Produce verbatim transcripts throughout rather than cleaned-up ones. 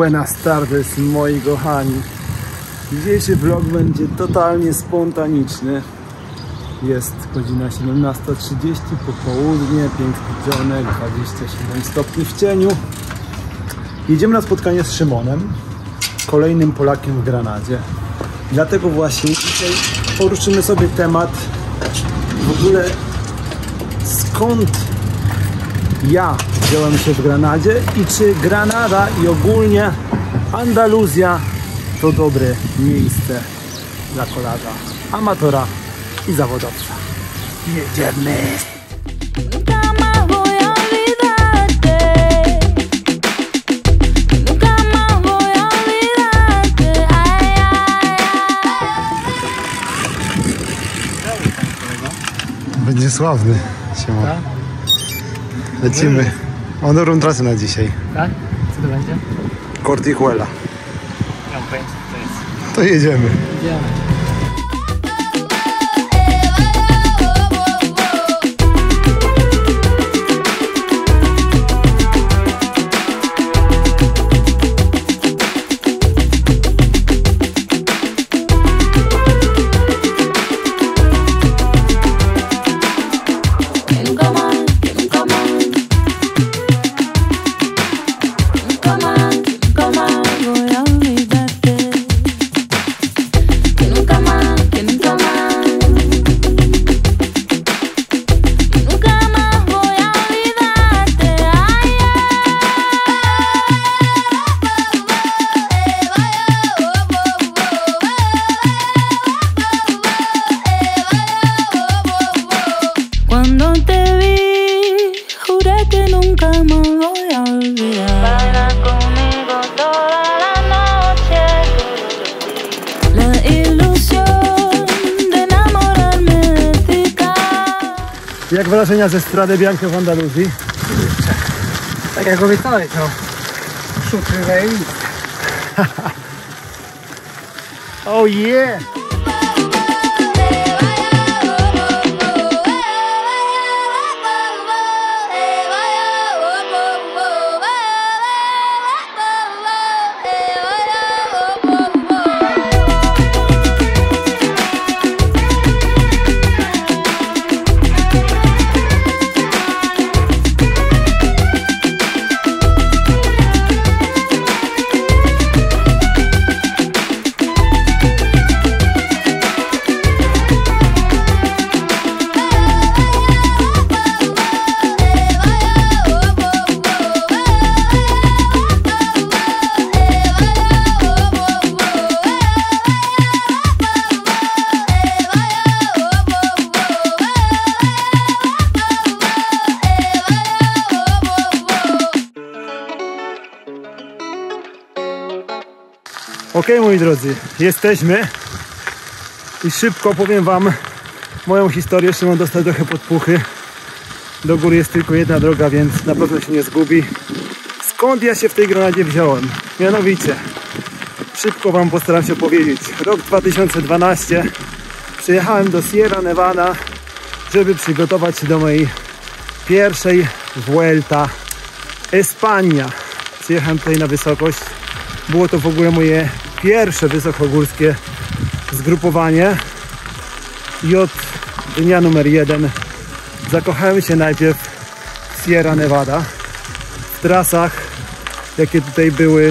Buenas tardes, moi kochani. Dzisiejszy vlog będzie totalnie spontaniczny. Jest godzina siedemnasta trzydzieści, popołudnie, piękny dzionek, dwadzieścia siedem stopni w cieniu. Jedziemy na spotkanie z Szymonem, kolejnym Polakiem w Granadzie. Dlatego właśnie dzisiaj poruszymy sobie temat w ogóle, skąd ja wziąłem się w Granadzie i czy Granada i ogólnie Andaluzja to dobre miejsce dla kolarza, amatora i zawodowca. Jedziemy! Będzie sławny, siema. Tak? Lecimy. Mam dobrą trasę na dzisiaj. Tak? Co to będzie? Cortijuela. Nie mam pojęcia, co to jest. To jedziemy. Idziemy. Jak wrażenia ze Strade Bianche w Andaluzji? Tak jak obiecałeś, no. Szutry zajebiste. Oh yeah! Ok, moi drodzy, jesteśmy i szybko powiem wam moją historię. Szymon dostał trochę podpuchy. Do góry jest tylko jedna droga, więc na pewno się nie zgubi. Skąd ja się w tej Granadzie wziąłem? Mianowicie, szybko wam postaram się powiedzieć. Rok dwa tysiące dwunasty. Przyjechałem do Sierra Nevada, żeby przygotować się do mojej pierwszej Vuelta Espania. Przyjechałem tutaj na wysokość. Było to w ogóle moje pierwsze wysokogórskie zgrupowanie i od dnia numer jeden zakochałem się najpierw w Sierra Nevada, w trasach, jakie tutaj były,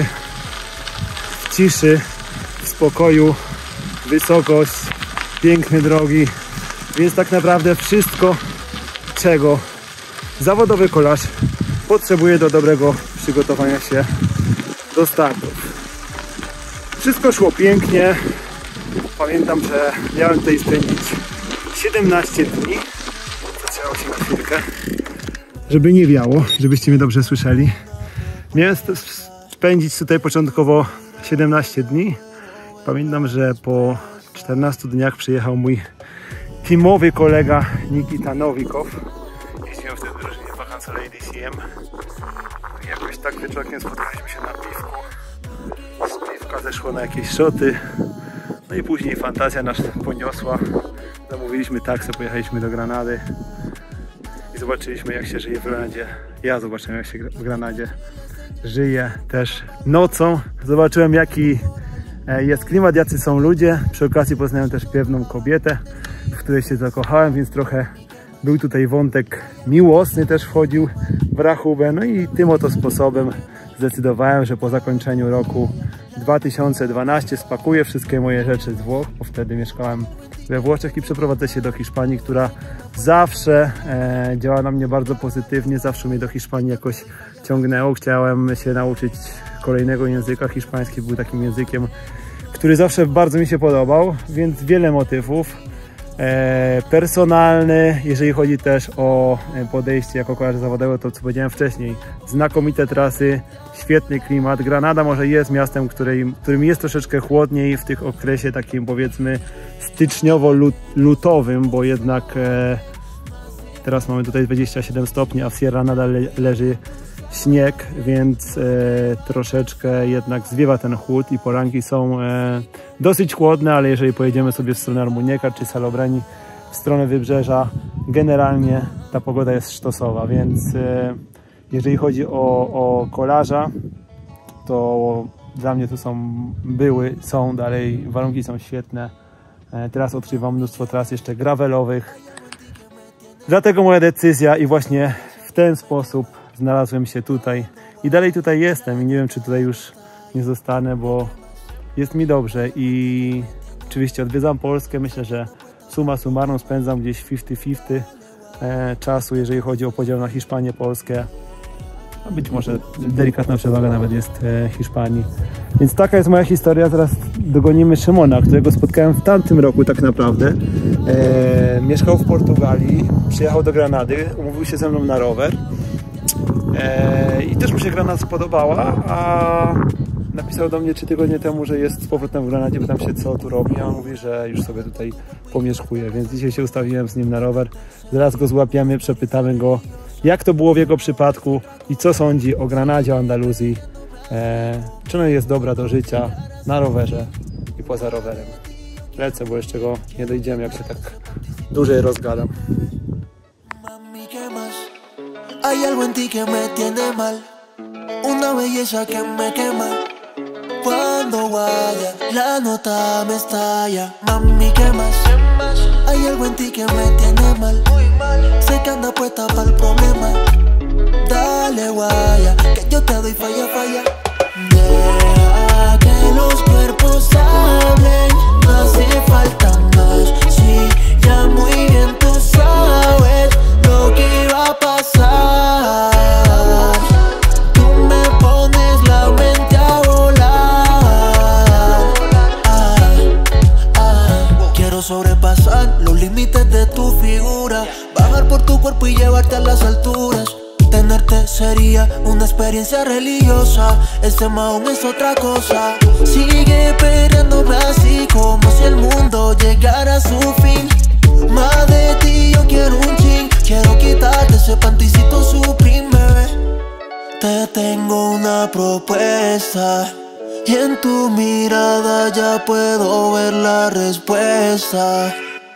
w ciszy, w spokoju, wysokość, piękne drogi, więc tak naprawdę wszystko, czego zawodowy kolarz potrzebuje do dobrego przygotowania się do startów. Wszystko szło pięknie. Pamiętam, że miałem tutaj spędzić siedemnaście dni. Zaczęło się na chwilkę, żeby nie wiało, żebyście mnie dobrze słyszeli. Miałem spędzić tutaj początkowo siedemnaście dni. Pamiętam, że po czternastu dniach przyjechał mój teamowy kolega Nikita Nowikow. Jeździłem wtedy w drużynie Vacanza Lady C M. Jakoś tak wieczorkiem spotkaliśmy się na piwku. Z piwka zeszło na jakieś szoty. No i później fantazja nas poniosła. Zamówiliśmy taksę, pojechaliśmy do Granady. I zobaczyliśmy, jak się żyje w Granadzie. Ja zobaczyłem, jak się w Granadzie żyje też nocą. Zobaczyłem, jaki jest klimat, jacy są ludzie. Przy okazji poznałem też pewną kobietę, w której się zakochałem, więc trochę był tutaj wątek miłosny też wchodził w rachubę. No i tym oto sposobem zdecydowałem, że po zakończeniu roku dwa tysiące dwunastego spakuję wszystkie moje rzeczy z Włoch, bo wtedy mieszkałem we Włoszech i przeprowadzę się do Hiszpanii, która zawsze e, działa na mnie bardzo pozytywnie, zawsze mnie do Hiszpanii jakoś ciągnęło. Chciałem się nauczyć kolejnego języka. Hiszpański był takim językiem, który zawsze bardzo mi się podobał, więc wiele motywów. E, personalny, jeżeli chodzi też o podejście jako kolarza zawodowego, to co powiedziałem wcześniej, znakomite trasy, świetny klimat. Granada może jest miastem, której, którym jest troszeczkę chłodniej w tych okresie takim, powiedzmy, styczniowo-lutowym, bo jednak e, teraz mamy tutaj dwadzieścia siedem stopni, a w Sierra nadal le leży śnieg, więc e, troszeczkę jednak zwiewa ten chłód i poranki są e, dosyć chłodne, ale jeżeli pojedziemy sobie w stronę Almuñécar czy Salobreni, w stronę wybrzeża, generalnie ta pogoda jest sztosowa, więc e, jeżeli chodzi o, o kolarza, to dla mnie tu są, były, są dalej, warunki są świetne. E, teraz odkrywam mnóstwo tras jeszcze gravelowych, dlatego moja decyzja i właśnie w ten sposób znalazłem się tutaj i dalej tutaj jestem i nie wiem, czy tutaj już nie zostanę, bo jest mi dobrze i oczywiście odwiedzam Polskę. Myślę, że summa summarum spędzam gdzieś pięćdziesiąt pięćdziesiąt e, czasu, jeżeli chodzi o podział na Hiszpanię, Polskę, a być może delikatna przewaga nawet jest e, Hiszpanii. Więc taka jest moja historia. Teraz dogonimy Szymona, którego spotkałem w tamtym roku tak naprawdę. E, mieszkał w Portugalii, przyjechał do Granady, umówił się ze mną na rower. I też mu się Granada spodobała, a napisał do mnie trzy tygodnie temu, że jest z powrotem w Granadzie, pytam się, co tu robi, a on mówi, że już sobie tutaj pomieszkuje, więc dzisiaj się ustawiłem z nim na rower. Zaraz go złapiemy, przepytamy go, jak to było w jego przypadku i co sądzi o Granadzie, o Andaluzji, e, czy ona jest dobra do życia na rowerze i poza rowerem. Lecę, bo jeszcze go nie dojdziemy, jak się tak dłużej rozgadam. Hay algo en ti que me tiene mal, una belleza que me quema. Cuando vaya, la nota me estalla. Mami, ¿qué más? Hay algo en ti que me tiene mal, sé que anda puesta para el problema. Dale, guaya, que yo te doy falla, falla. Deja que los cuerpos hablen, no hace falta más. Sí, ya muy bien tú sabes lo que iba a pasar. Tú me pones la mente a volar. Ah, ah. Quiero sobrepasar los límites de tu figura, bajar por tu cuerpo y llevarte a las alturas. Tenerte sería una experiencia religiosa, este maón es otra cosa. Sigue peleándome así como si el mundo llegara a su fin. Más de ti yo quiero un chin, quiero quitarte ese panticito Supreme, bebé. Te tengo una propuesta y en tu mirada ya puedo ver la respuesta.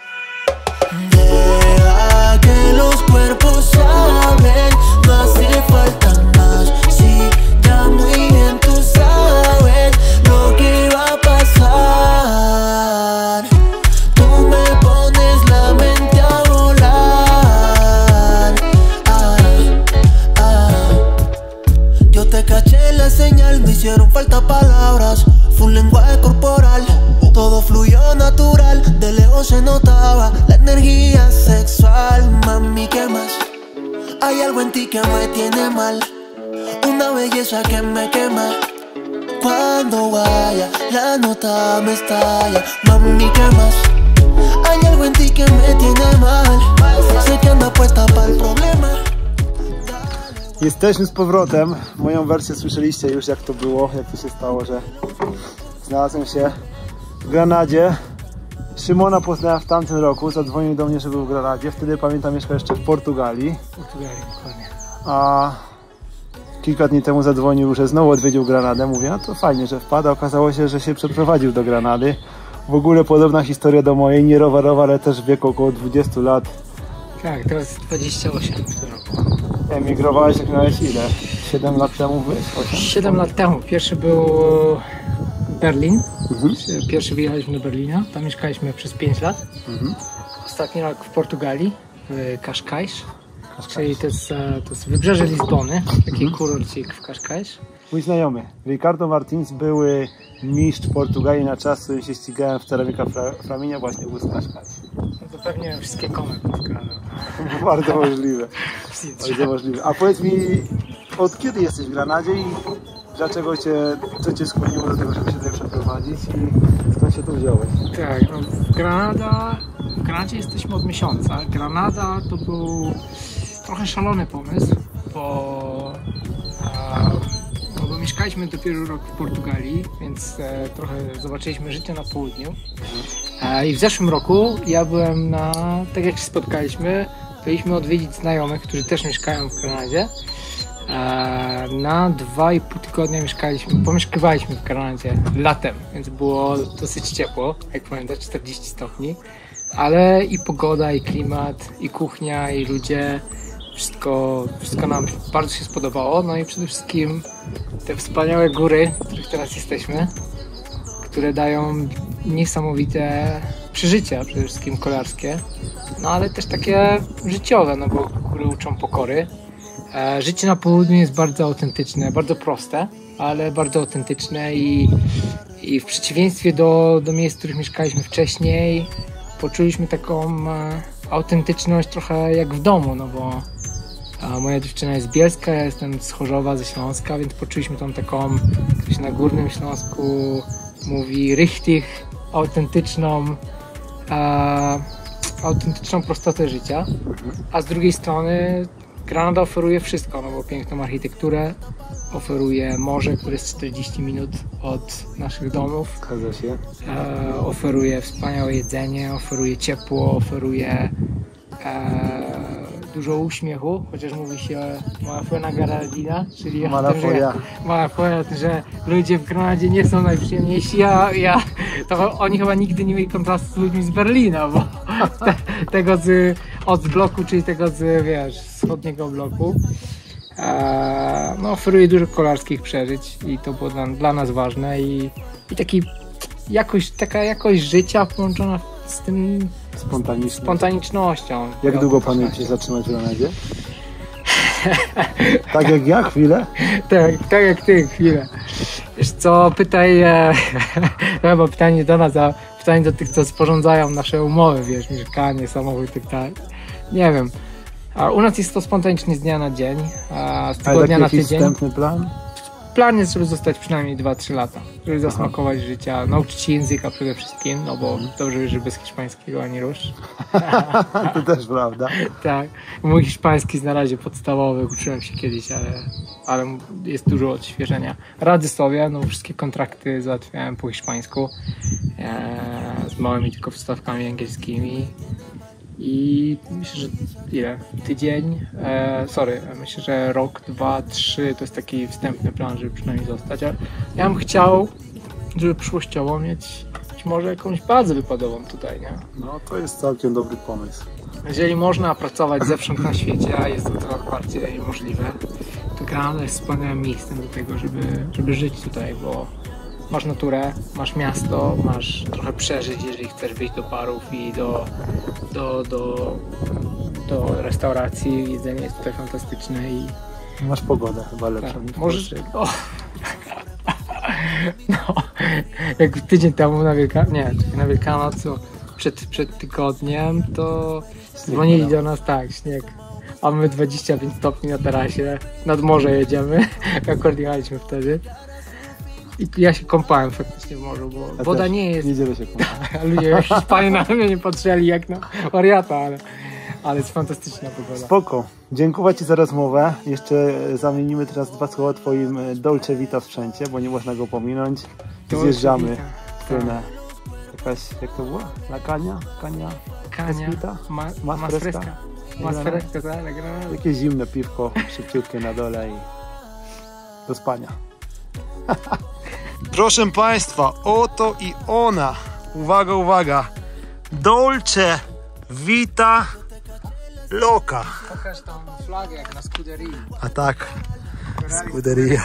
Deja que los cuerpos hablen, no hace falta más. Sí, ya muy bien tú sabes lo que iba a pasar. Tú me pones la mente a volar. Ah, ah. Yo te caché en la señal, no hicieron falta palabras. Fue un lenguaje corporal, todo fluyó natural. De lejos se notaba la energía sexual. Mami, ¿qué más? Hay algo en ti que me tiene mal, una belleza que me quema. Cuando vaya, la nota me estalla. Mami, ¿qué más? Hay algo en ti que me tiene mal, sé que anda puesta para el problema. Jesteśmy z powrotem. Moją wersję słyszeliście już, jak to było, jak to się stało, że znalazłem się w Granadzie. Szymona poznałem w tamtym roku, zadzwonił do mnie, że był w Granadzie. Wtedy pamiętam, mieszkał jeszcze w Portugalii. Portugalii, dokładnie. A kilka dni temu zadzwonił, że znowu odwiedził Granadę. Mówię, no to fajnie, że wpada. Okazało się, że się przeprowadził do Granady. W ogóle podobna historia do mojej, nie rowerowa, ale też w wieku około dwudziestu lat. Tak, teraz dwadzieścia osiem w tym roku. Emigrowałeś, jak miałeś ile? siedem lat temu byłeś? siedem lat temu. Pierwszy był Berlin. Mhm. Pierwszy wyjechaliśmy do Berlina. Tam mieszkaliśmy przez pięć lat. Mhm. Ostatni rok w Portugalii, w Cascais. Czyli to jest, to jest wybrzeże Lizbony, taki Mhm. kurorcik w Cascais. Mój znajomy, Ricardo Martins, były mistrz Portugalii na czas, którym się ścigałem w Ceramica Flaminia, właśnie był z Cascais. No to pewnie wszystkie komy podkradał. Bardzo możliwe. Bardzo możliwe. A powiedz mi, od kiedy jesteś w Granadzie i dlaczego cię, co cię skłoniło do tego, żeby się tutaj przeprowadzić i skąd się tu wziąłeś? Tak, no w Granada, w Granadzie jesteśmy od miesiąca. Granada to był trochę szalony pomysł, bo, a, no bo mieszkaliśmy dopiero rok w Portugalii, więc e, trochę zobaczyliśmy życie na południu. E, I w zeszłym roku ja byłem na, tak jak się spotkaliśmy, byliśmy odwiedzić znajomych, którzy też mieszkają w Granadzie. E, na dwa i pół tygodnia mieszkaliśmy, pomieszkiwaliśmy w Granadzie latem, więc było dosyć ciepło, jak pamiętasz, czterdzieści stopni. Ale i pogoda, i klimat, i kuchnia, i ludzie, wszystko, wszystko nam bardzo się spodobało. No i przede wszystkim te wspaniałe góry, w których teraz jesteśmy, które dają niesamowite przeżycia, przede wszystkim kolarskie, no ale też takie życiowe, no bo góry uczą pokory. E, życie na południu jest bardzo autentyczne, bardzo proste, ale bardzo autentyczne i, i w przeciwieństwie do, do miejsc, w których mieszkaliśmy wcześniej, poczuliśmy taką e, autentyczność trochę jak w domu, no bo a moja dziewczyna jest z Bielska, ja jestem z Chorzowa, ze Śląska, więc poczuliśmy tą taką, jak się na Górnym Śląsku mówi, richtig autentyczną, e, autentyczną prostotę życia, a z drugiej strony Granada oferuje wszystko, no bo piękną architekturę, oferuje morze, które jest czterdzieści minut od naszych domów. Zgadza się. E, oferuje wspaniałe jedzenie, oferuje ciepło, oferuje e, dużo uśmiechu, chociaż mówi się mala fuena Granadina, czyli Mala o tym, że, mala fuena, że ludzie w Granadzie nie są najprzyjemniejsi. Ja, ja, to oni chyba nigdy nie mieli kontrastu z ludźmi z Berlina, bo te, tego z, od bloku, czyli tego z, wiesz, wschodniego bloku. E, no, oferuje dużo kolarskich przeżyć i to było dla, dla nas ważne i, i taki jakość, taka jakość życia połączona z tym Spontaniczny. spontanicznością. Jak długo planujecie zatrzymać w Granadzie? Tak jak ja, chwilę? Tak, tak jak ty, chwilę. Wiesz co, pytaj, e, chyba pytanie do nas, a pytanie do tych, co sporządzają nasze umowy, wiesz, mieszkanie, samochód i tak dalej. Nie wiem. A u nas jest to spontanicznie z dnia na dzień, a z tygodnia na tydzień. Wstępny plan? Plan jest, żeby zostać przynajmniej dwa trzy lata, żeby zasmakować życia, nauczyć się języka przede wszystkim, no bo dobrze wiesz, że bez hiszpańskiego ani rusz. To też prawda. Tak, mój hiszpański jest na razie podstawowy, uczyłem się kiedyś, ale, ale jest dużo odświeżenia. Radzę sobie, no wszystkie kontrakty załatwiałem po hiszpańsku, e, z małymi tylko wstawkami angielskimi. I myślę, że ile? Tydzień? E, sorry, myślę, że rok, dwa, trzy to jest taki wstępny plan, żeby przynajmniej zostać. A ja bym chciał, żeby przyszłościowo mieć być może jakąś bazę wypadową tutaj, nie? No to jest całkiem dobry pomysł. Jeżeli można pracować zewsząd na świecie, a jest to coraz bardziej możliwe, to Granada jest wspaniałym miejscem do tego, żeby, żeby żyć tutaj, bo masz naturę, masz miasto, masz trochę przeżyć, jeżeli chcesz wyjść do barów i do, do, do, do restauracji. Jedzenie jest tutaj fantastyczne i Masz pogodę chyba lepszą tak, niż możesz. O. No, jak tydzień temu na Wielkanoc, nie, na Wielkanoc, przed, przed tygodniem, to dzwonili do nas, tak, śnieg. A my dwadzieścia pięć stopni na tarasie, nad morze jedziemy, akurat jechaliśmy wtedy. I ja się kąpałem faktycznie w morzu, bo Ja woda też nie jest... Niedzielę się kąpałem. A ludzie Hiszpanie na mnie nie patrzyli jak na wariata, ale, ale jest fantastyczna pogoda. Spoko. Dziękuję Ci za rozmowę. Jeszcze zamienimy teraz dwa słowa o Twoim Dolce Vita sprzęcie, bo nie można go pominąć. Zjeżdżamy w stronę. Jakaś, jak to było? La Kania? Kania? Kania, Vita? ma, Mas mas fresca. fresca. Mas fresca, tak, la Granada. Jakieś zimne piwko, szybciutkie na dole i do spania. Proszę Państwa, oto i ona. Uwaga, uwaga. Dolce Vita Loca. Pokaż tą flagę jak na Scuderii. A tak, Scuderia.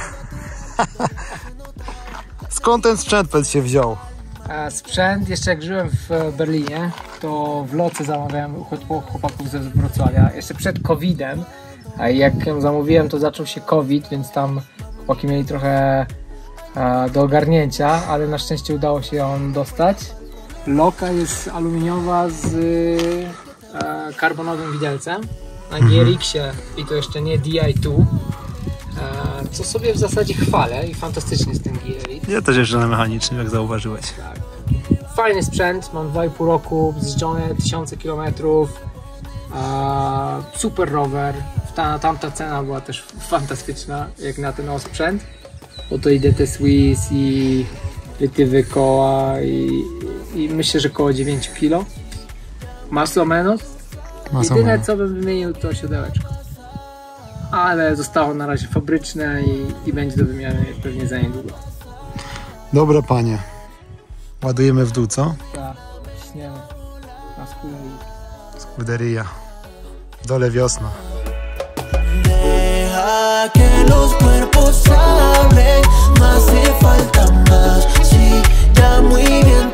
Skąd ten sprzęt się wziął? Sprzęt, jeszcze jak żyłem w Berlinie, to w Loce zamawiałem u chłopaków ze Wrocławia, jeszcze przed kowidem. A jak ją zamówiłem, to zaczął się COVID, więc tam chłopaki mieli trochę e, do ogarnięcia, ale na szczęście udało się ją dostać. Loka jest aluminiowa z e, karbonowym widelcem na G R X-ie i to jeszcze nie D I dwa, e, co sobie w zasadzie chwalę i fantastycznie jest ten G R X. Ja też jeszcze na mechanicznym, jak zauważyłeś. Tak. Fajny sprzęt, mam dwa i pół roku, zjeżdżone tysiące kilometrów, e, super rower. Ta, tamta cena była też fantastyczna, jak na ten sprzęt, bo to i D T Swiss, i wytywy koła, i, i myślę, że koło dziewięć kilo. Masło menos. Jedyne co bym wymienił, to siodełeczko. Ale zostało na razie fabryczne i, i będzie do wymiany pewnie za niedługo. Dobra panie, ładujemy w dół, co? Tak, śniemy na Scuderia. Scuderia. W dole wiosna. Deja que los cuerpos hablen, no hace falta más. Sí, ya muy bien